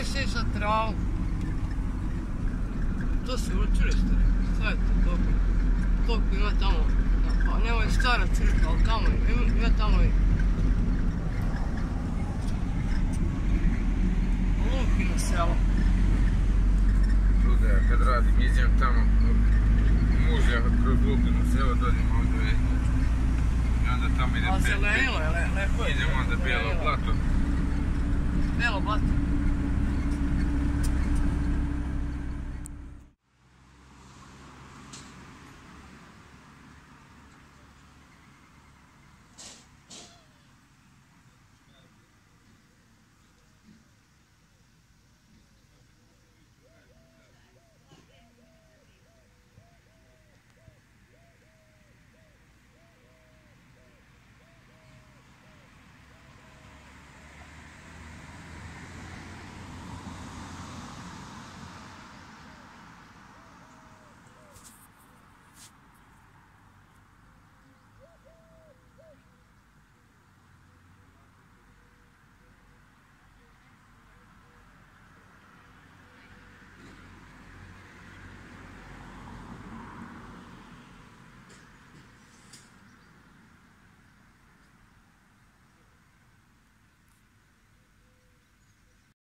nemoj sjećat travu. To se učilište, šta je to toliko? Toliko ima tamo, pa nemoj stara crkva, ali tamo ima tamo i Lukino selo. Luda, kad radim, iđem tamo, mužja kroz Lukino selo, dođem ovdje i onda tamo idem... A zelenilo je, lepo je. Idem onda Bijelo blato. Bijelo blato.